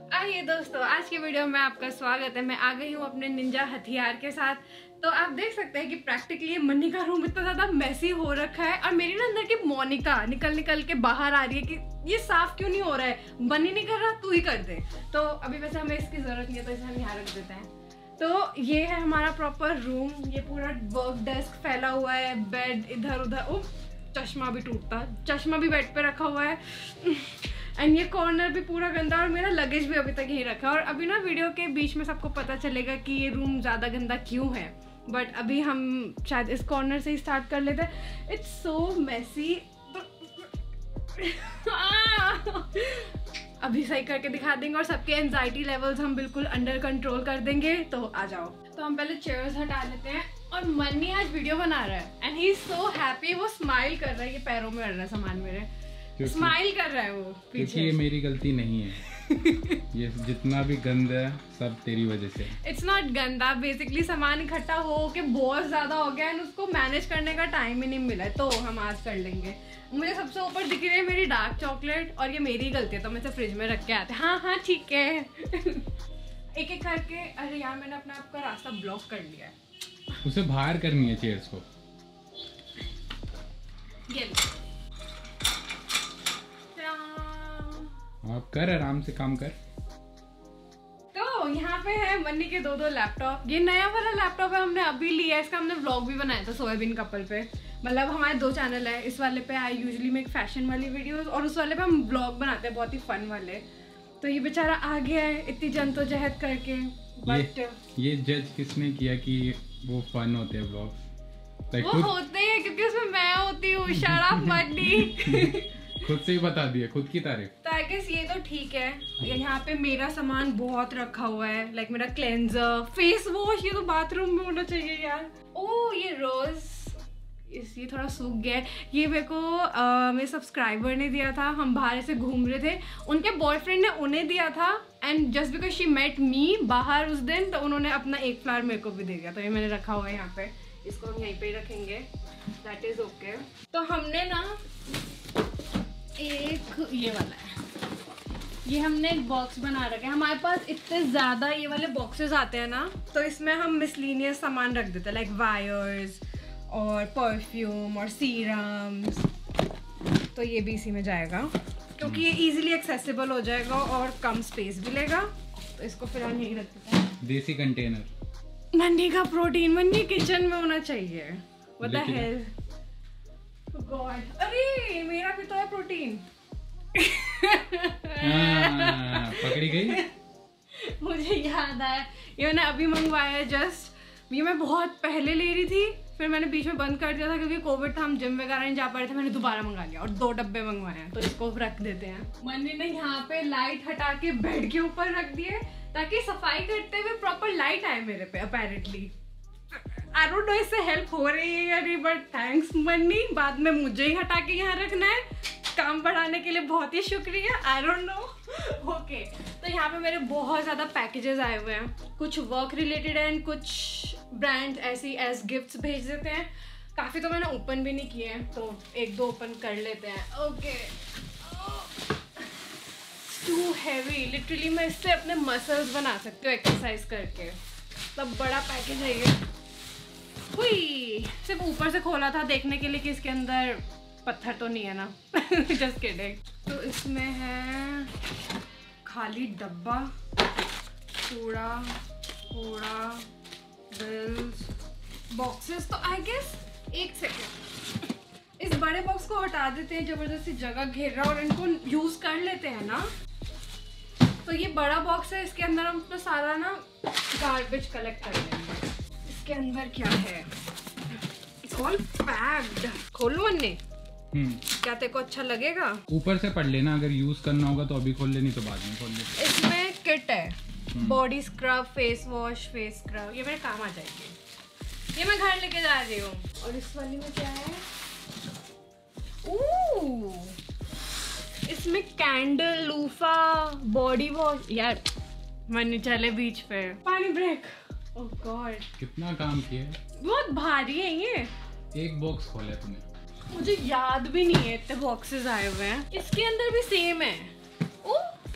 आइए दोस्तों, आज की वीडियो में आपका स्वागत है। मैं आ गई हूँ अपने निंजा हथियार के साथ। तो आप देख सकते हैं कि प्रैक्टिकली मन्नी का रूम इतना ज्यादा मैसी हो रखा है और मेरी ना अंदर की मोनिका निकल के बाहर आ रही है कि ये साफ क्यों नहीं हो रहा है, बनी नहीं कर रहा, तू ही कर दे। तो अभी वैसे हमें इसकी जरूरत नहीं है तो इसे हम यहाँ रख देते हैं। तो ये है हमारा प्रॉपर रूम। ये पूरा वर्क डेस्क फैला हुआ है, बेड इधर उधर, चश्मा भी टूटता, चश्मा भी बेड पे रखा हुआ है एंड ये कॉर्नर भी पूरा गंदा और मेरा लगेज भी अभी तक यहीं रखा है। और अभी ना वीडियो के बीच में सबको पता चलेगा कि ये रूम ज़्यादा गंदा क्यों है, बट अभी हम शायद इस कॉर्नर से ही स्टार्ट कर लेते हैं। It's so messy. अभी सही करके दिखा देंगे और सबके एंजाइटी लेवल्स हम बिल्कुल अंडर कंट्रोल कर देंगे। तो आ जाओ। तो हम पहले चेयर्स हटा लेते हैं और मन्नी आज वीडियो बना रहा है and he is so happy. वो स्माइल कर रहा है, ये पैरों में अड़ रहा है सामान मेरे, स्माइल कर रहा है वो पीछे। क्योंकि ये मेरी गलती नहीं है। ये जितना भी गंदा है सब तेरी वजह से। इट्स नॉट गंदा, बेसिकली सामान इकट्ठा हो के बहुत ज्यादा हो गया एंड उसको मैनेज करने का टाइम ही नहीं मिला है, तो हम आज कर लेंगे। मुझे सबसे ऊपर दिख रही है मेरी डार्क चॉकलेट और ये मेरी गलती है तो मैं इसे फ्रिज में रख के आते। हाँ ठीक है। एक एक करके। अरे यार, मैंने अपने आप का रास्ता ब्लॉक कर लिया है। उसे बाहर करनी है चेयर्स को। आप कर, आराम से काम कर। तो यहाँ पे है मन्नी के दो लैपटॉप। ये नया वाला लैपटॉप है, हमने अभी लिया है। इसका हमने व्लॉग भी बनाया था सोयाबीन कपल पे। मतलब हमारे 2 चैनल है। इस वाले पे आई यूजुअली मेक फैशन वाली वीडियोस और उस वाले पे हम व्लॉग बनाते हैं, बहुत ही फन वाले। तो ये बेचारा आ गया है इतनी जद्दोजहद करके। बट ये जज किसने किया कि वो फन होते हैं व्लॉग? वो होते हैं क्योंकि उसमें मैं होती हूँ। शराब मन्नी। खुद से ही बता दिया, खुद की तारीफ। तो आई गेस ये तो ठीक है। यहाँ पे मेरा सामान बहुत रखा हुआ है, लाइक मेरा क्लेंजर, फेस वॉश। ये तो बाथरूम में होना चाहिए यार। ओ ये रोज, ये थोड़ा सूख गया है। ये मेरे को मेरे सब्सक्राइबर ने दिया था। हम बाहर से घूम रहे थे, उनके बॉयफ्रेंड ने उन्हें दिया था and just because she met me बाहर उस दिन, तो उन्होंने अपना एक फ्लावर मेरे को भी दे दिया। तो ये मैंने रखा हुआ है यहाँ पे, इसको हम यहीं पे ही रखेंगे। That is okay. तो हमने ना एक ये वाला है, ये हमने एक बॉक्स बना रखा है। हमारे पास इतने ज़्यादा ये वाले बॉक्सेस आते हैं ना, तो इसमें हम मिसलीनियस सामान रख देते हैं, लाइक वायर्स और परफ्यूम और सीरम्स। तो ये भी इसी में जाएगा क्योंकि ये इजीली एक्सेसिबल हो जाएगा और कम स्पेस भी लेगा। तो इसको फिर हम यहीं रख देते हैं। देसी कंटेनर। मन्नी का प्रोटीन मन्नी किचन में होना चाहिए। What the hell god. अरे मेरा भी तो है प्रोटीन। पकड़ी गई। मुझे याद आया, ये मैंने अभी मंगवाया है जस्ट। ये मैं बहुत पहले ले रही थी, फिर मैंने बीच में बंद कर दिया था क्योंकि कोविड था, हम जिम वगैरह नहीं जा पा रहे थे। मैंने दोबारा मंगा लिया और 2 डब्बे मंगवाए हैं, तो इसको रख देते हैं। मन्नी ने यहाँ पे लाइट हटा के बेड के ऊपर रख दिए ताकि सफाई करते हुए प्रॉपर लाइट आए मेरे पे। अपेरेंटली आई डोंट नो इससे हेल्प हो रही है या नहीं, बट थैंक्स मन्नी। बाद में मुझे ही हटा के यहाँ रखना है, काम बढ़ाने के लिए बहुत ही शुक्रिया। आई डोंट नो। ओके, तो यहाँ पे मेरे बहुत ज़्यादा पैकेजेस आए हुए हैं, कुछ वर्क रिलेटेड एंड कुछ ब्रांड ऐसी एज गिफ्ट्स भेज देते हैं। काफ़ी तो मैंने ओपन भी नहीं किए हैं, तो 1-2 ओपन कर लेते हैं। ओके, टू हैवी, लिटरली मैं इससे अपने मसल्स बना सकती हूँ एक्सरसाइज करके। तब बड़ा पैकेज है ये। हुई, सिर्फ ऊपर से खोला था देखने के लिए कि इसके अंदर पत्थर तो नहीं है ना। Just kidding. तो इसमें है खाली डब्बा, कूड़ा बिल्स, बॉक्सेस। तो आई गेस एक सेकेंड, इस बड़े बॉक्स को हटा देते हैं, जबरदस्ती जगह घेर रहा और इनको यूज कर लेते हैं ना। तो ये बड़ा बॉक्स है, इसके अंदर हम अपना सारा ना गार्बेज कलेक्ट कर लेंगे। इसके अंदर क्या है? It's all packed. खोलो मन्नी। क्या तेरे को अच्छा लगेगा? ऊपर से पढ़ लेना, अगर यूज करना होगा तो अभी खोल ले, नहीं तो बाद में खोल ले। इसमें किट है, body scrub, face wash, face scrub. ये मेरे काम आ जाएगी, ये मैं घर लेके जा रही हूँ। और इस वाली में क्या है? इसमें कैंडल, लूफा, बॉडी वॉश। यार मन्नी चले बीच पे, पानी ब्रेक। ओह गॉड, कितना काम किया। बहुत भारी है ये। एक बॉक्स खोला तूने? मुझे याद भी नहीं है, इतने बॉक्सेस आए हुए हैं। इसके अंदर भी सेम है। ओह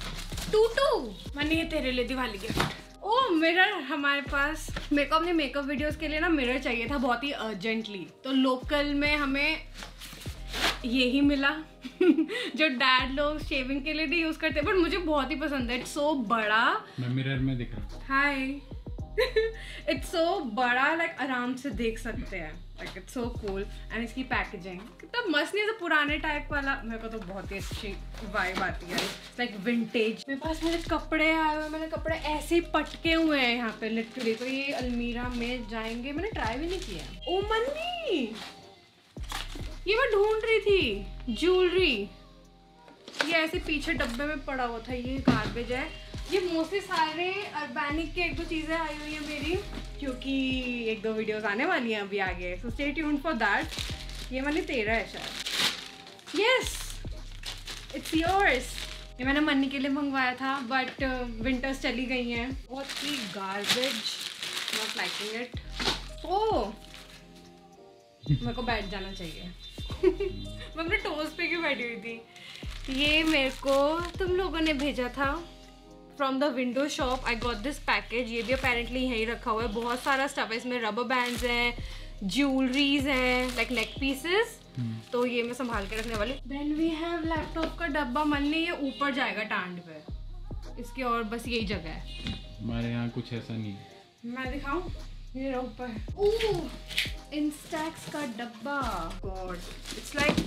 टूटू मैंने ये तेरे लिए दिवाली गिफ्ट। ओ मिरर, हमारे पास मेरे को अपने मेकअप वीडियोस के लिए ना मिरर चाहिए था बहुत ही अर्जेंटली, तो लोकल में हमें ये ही मिला जो डैड लोग शेविंग के लिए भी यूज करते हैं, बट मुझे बहुत ही पसंद है। इट्स सो बड़ा, मैं मिरर में दिख रहा हूँ। हाय इट्स सो बड़ा, लाइक आराम से देख सकते हैं, like it's so cool. And इसकी पैकेजिंग कितना मस्त नहीं है, तो पुराने टाइप वाला, मेरे को तो बहुत ही अच्छी वाइब आती है, लाइक विंटेज। मेरे पास मेरे कपड़े आए हुए हैं, मैंने कपड़े ऐसे ही पटके हुए हैं यहाँ पे लिटरली, तो ये अलमीरा में जाएंगे। मैंने ट्राई भी नहीं किया। ओ मन्नी, ये मैं ढूंढ रही थी ज्वेलरी, ये ऐसे पीछे डब्बे में पड़ा हुआ था, ये गार्बेज है। ये मोस्टली सारे अर्बैनिक के 1-2 चीज़ें आई हुई हैं मेरी, क्योंकि 1-2 वीडियोस आने वाली हैं अभी आगे, so stay tuned for that. ये मैंने 13 है शायद, यस इट्स योर्स। ये मैंने मन्नी के लिए मंगवाया था, बट विंटर्स चली गई हैं, बहुत ही garbage, not liking it. Oh मेरे को बैठ जाना चाहिए मैं अपने टोस्ट पे क्यों बैठी हुई थी। ये मेरे को तुम लोगों ने भेजा था from the window shop. I got this package, ये भी अपेरेंटली यहीं रखा हुआ है। बहुत सारा स्टफ है इसमें, रबर बैंड्स हैं, ज्वेलरीज हैं, लाइक नेक पीसेस, तो ये मैं संभाल के रखने वाली। देन वी हैव लैपटॉप का डब्बा। मन ये ऊपर जाएगा टांड पे इसके, और बस यही जगह है। हमारे यहाँ कुछ ऐसा नहीं है। मैं दिखाऊं, ये ऊपर। ओह इंस्टैक्स का डब्बा, गॉड इट्स लाइक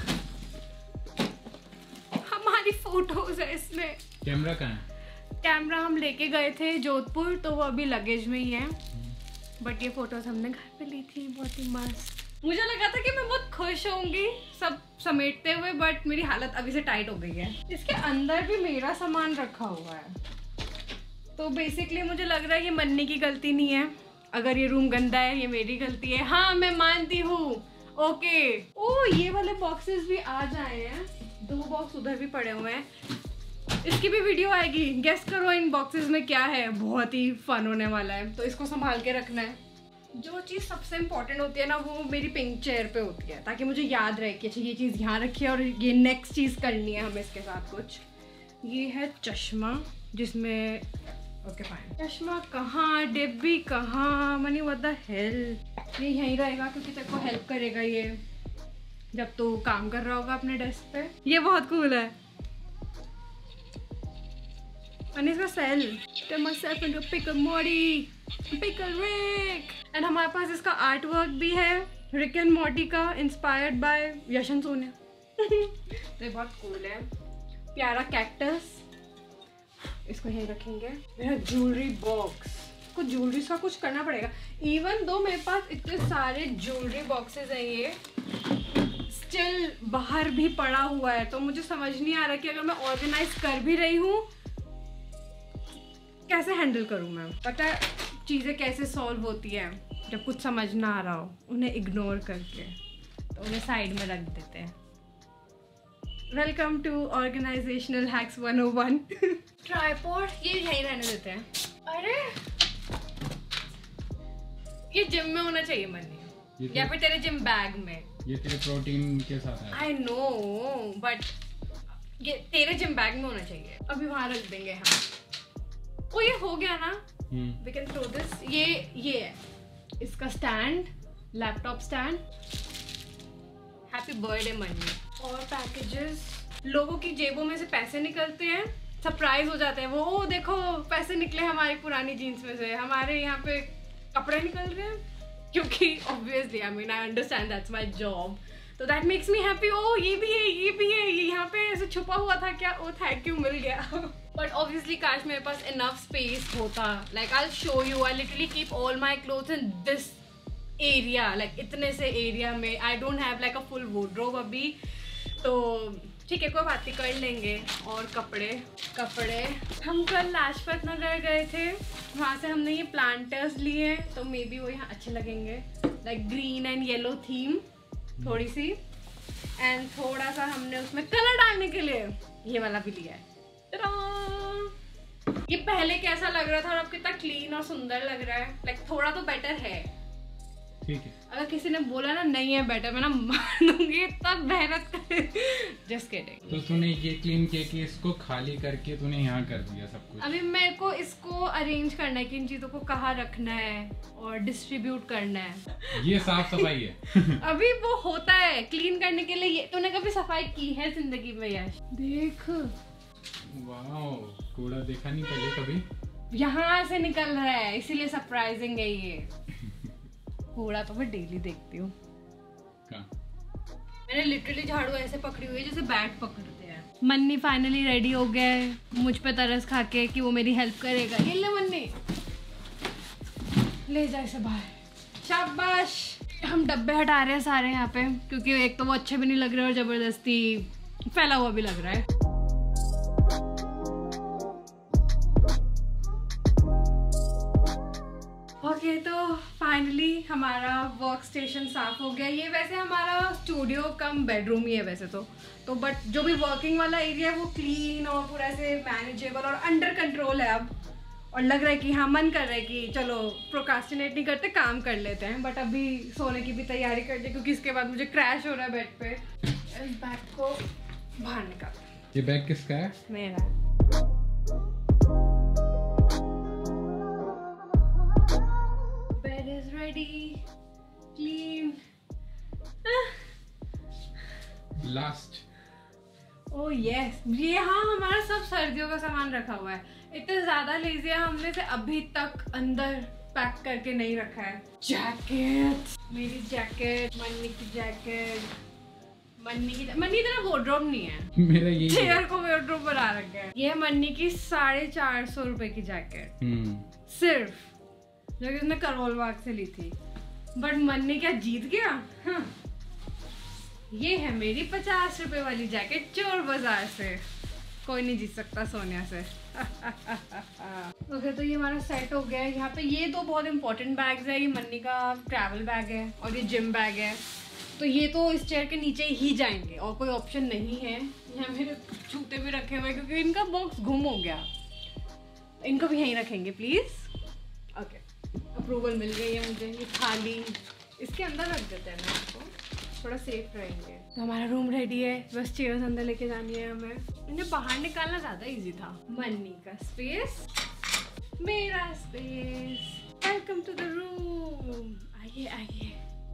हमारी फोटोज है इसमें। कैमरा कहाँ है? कैमरा हम लेके गए थे जोधपुर, तो वो अभी लगेज में ही है, बट ये फोटोज हमने घर पे ली थी, बहुत ही मस्त। मुझे लगा था कि मैं बहुत खुश होंगी सब समेटते हुए, बट मेरी हालत अभी से टाइट हो गई है। इसके अंदर भी मेरा सामान रखा हुआ है, तो बेसिकली मुझे लग रहा है ये मन्नी की गलती नहीं है। अगर ये रूम गंदा है ये मेरी गलती है, हाँ मैं मानती हूँ। ओके, ओ ये वाले बॉक्सेस भी आ जाए हैं, 2 बॉक्स उधर भी पड़े हुए हैं, इसकी भी वीडियो आएगी। गेस करो इन बॉक्सेस में क्या है, बहुत ही फन होने वाला है, तो इसको संभाल के रखना है। जो चीज़ सबसे इम्पोर्टेंट होती है ना, वो मेरी पिंक चेयर पे होती है, ताकि मुझे याद रहे कि अच्छा ये चीज़ यहाँ रखी है और ये नेक्स्ट चीज़ करनी है हमें इसके साथ कुछ। ये है चश्मा, जिसमें ओके फाइन, चश्मा कहाँ, डिब्बी कहाँ, मनी व्हाट द हेल। ये यहीं रहेगा क्योंकि तेरे को हेल्प करेगा ये जब तू काम कर रहा होगा अपने डेस्क पे। ये बहुत कूल है। And इसका cell, turn myself into a pickle Morty, pickle Rick। And हमारे पास इसका आर्ट वर्क भी है, रिक एंड मॉर्टी का, इंस्पायर्ड बाय यशन सोनिया तो ये बहुत कूल है। प्यारा कैक्टस, इसको यहीं रखेंगे। मेरा ज्वेलरी बॉक्स, कुछ ज्वेलरीज का कुछ करना पड़ेगा। इवन दो मेरे पास इतने सारे ज्वेलरी बॉक्सेस हैं, ये स्टिल बाहर भी पड़ा हुआ है, तो मुझे समझ नहीं आ रहा कि अगर मैं ऑर्गेनाइज कर भी रही हूँ कैसे हैंडल करूँ मैं। पता है चीज़ें कैसे सॉल्व होती है, जब कुछ समझ ना आ रहा हो उन्हें इग्नोर करके, तो उन्हें साइड में रख देते हैं। Welcome to organizational hacks 101। Tripod ये यहीं रहने देते हैं। अरे ये जिम में होना चाहिए मनी, या फिर तेरे जिम बैग में। ये तेरे प्रोटीन के साथ है। आई नो, बट ये तेरे जिम बैग में होना चाहिए। अभी वहां रख देंगे हम। ओ ये हो गया ना, वी कैन थ्रो दिस। ये है इसका stand, laptop stand. Happy birthday Manni. और पैकेजेस, लोगों की जेबों में से पैसे निकलते हैं, सरप्राइज हो जाते हैं वो, ओ देखो पैसे निकले हमारी पुरानी जीन्स में से, हमारे यहाँ पे कपड़े निकल रहे हैं, क्योंकि obviously I mean I understand that's my job, तो that makes me happy. Oh ये भी है, ये भी है, ये यहाँ पे ऐसे छुपा हुआ था क्या, ओ थैंक यू मिल गया। बट ऑब्वियसली काश मेरे पास इनफ स्पेस होता, like I will show you, I literally keep all my clothes in this area, like इतने से एरिया में। I don't have like a full wardrobe अभी, तो ठीक है कोई बात नहीं, कर लेंगे। और कपड़े हम कल लाजपत नगर गए थे, वहाँ से हमने ये प्लांटर्स लिए, तो मे बी वो यहाँ अच्छे लगेंगे, like green and yellow theme थोड़ी सी, एंड थोड़ा सा हमने उसमें कलर डालने के लिए ये वाला भी लिया है। ये पहले कैसा लग रहा था और अब कितना क्लीन और सुंदर लग रहा है, लाइक थोड़ा तो बेटर है। ठीक है। अगर किसी ने बोला ना नहीं है बेटर, मैं ना मार दूंगी, तब मेहनत कर। Just kidding. तो तूने ये क्लीन किया कि इसको खाली करके तूने यहाँ कर दिया सब कुछ। अभी मेरे को इसको अरेंज करना है कि इन चीजों को कहाँ रखना है और डिस्ट्रीब्यूट करना है। ये साफ सफाई है। अभी वो होता है क्लीन करने के लिए। ये तूने कभी सफाई की है जिंदगी में यश? देख, वाओ, कूड़ा देखा नहीं पहले कभी। यहाँ से निकल रहा है, इसीलिए सरप्राइजिंग है ये। कूड़ा तो मैं डेली देखती हूँ। मैंने लिटरली झाड़ू ऐसे पकड़ी हुई है जैसे बैट पकड़ते हैं। मन्नी फाइनली रेडी हो गया है मुझ पे तरस खा के कि वो मेरी हेल्प करेगा। ये ले मन्नी, ले जा इसे बाहर। शाबाश। हम डब्बे हटा रहे हैं सारे यहाँ पे, क्योंकि एक तो वो अच्छे भी नहीं लग रहे और जबरदस्ती फैला हुआ भी लग रहा है। ओके, तो फाइनली हमारा वर्क स्टेशन साफ हो गया। ये वैसे हमारा स्टूडियो कम बेडरूम ही है वैसे तो बट जो भी वर्किंग वाला एरिया है वो क्लीन और पूरा ऐसे मैनेजेबल और अंडर कंट्रोल है अब। और लग रहा है कि हाँ, मन कर रहा है कि चलो प्रोक्रास्टिनेट नहीं करते, काम कर लेते हैं। बट अभी सोने की भी तैयारी करते हैं, क्योंकि इसके बाद मुझे क्रैश हो रहा है बेड पे। इस बैग को बाहर निकाल। ये बैग किसका है? मेरा। क्लीन। लास्ट। ओह यस, ये हाँ हमारा सब सर्दियों का सामान रखा हुआ है। इतने ज्यादा लेजी है, हमने से अभी तक अंदर पैक करके नहीं रखा है। जैकेट, मेरी जैकेट, मन्नी की जैकेट, मन्नी इतना वार्डरोब नहीं है। मेरा यही चेयर को वार्डरोब बना रखा है। ये मन्नी की 450 रुपए की जैकेट सिर्फ, जो कि उसने करोल बाग से ली थी। बट मन्नी क्या जीत गया? हाँ। ये है मेरी 50 रुपए वाली जैकेट चोर बाजार से। कोई नहीं जीत सकता सोनिया से। ओके, तो ये हमारा सेट हो गया है। यहाँ पे ये दो बहुत इंपॉर्टेंट बैग्स है। ये मन्नी का ट्रैवल बैग है और ये जिम बैग है। तो ये तो इस चेयर के नीचे ही जाएंगे और कोई ऑप्शन नहीं है। यहाँ मेरे जूते भी रखे हुए क्योंकि इनका बॉक्स गुम हो गया। इनको भी यहीं रखेंगे प्लीज। ओके, अप्रूवल मिल गई है मुझे। ये थाली इसके अंदर रख देते हैं ना, इसको थोड़ा सेफ रहेंगे। तो हमारा रूम रेडी है, बस चेयर्स अंदर लेके जानी है हमें। इन्हें बाहर निकालना ज़्यादा इजी था। मन्नी का स्पेस, मेरा space. Welcome to the room. आइए आइए।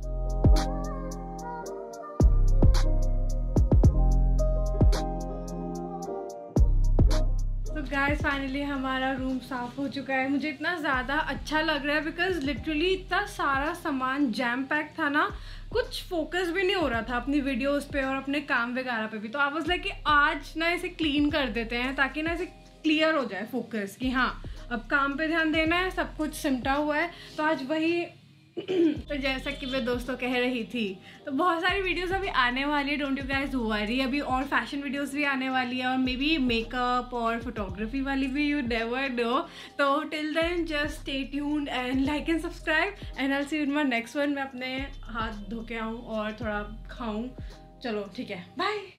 तो गाइस फाइनली हमारा रूम साफ हो चुका है। मुझे इतना ज़्यादा अच्छा लग रहा है बिकॉज लिटरली इतना सारा सामान जैम पैक था ना, कुछ फोकस भी नहीं हो रहा था अपनी वीडियोस पे और अपने काम वगैरह पे भी। तो आई वाज लाइक कि आज ना इसे क्लीन कर देते हैं ताकि ना इसे क्लियर हो जाए फोकस कि हाँ अब काम पे ध्यान देना है, सब कुछ सिमटा हुआ है। तो आज वही तो जैसा कि मैं दोस्तों कह रही थी, तो बहुत सारी वीडियोस अभी आने वाली है, डोंट यू गाइस वरी। अभी और फैशन वीडियोस भी आने वाली है और मे बी मेकअप और फोटोग्राफी वाली भी, यू नेवर नो। तो till then just stay tuned and like and subscribe and I will see you in my next one. मैं अपने हाथ धो के आऊँ और थोड़ा खाऊँ। चलो ठीक है, बाय।